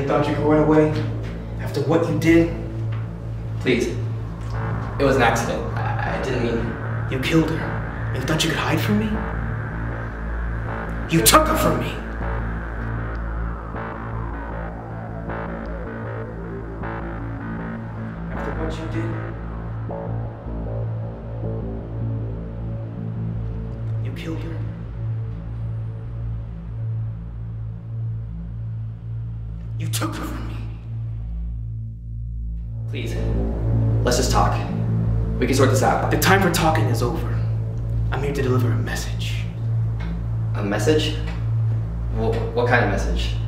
thought you could run away? After what you did? Please. It was an accident. I didn't mean... You killed her. And you thought you could hide from me? You took her from me! After what you did? You killed her? You took her from me! Please. Let's just talk. We can sort this out. The time for talking is over. I'm here to deliver a message. A message? What kind of message?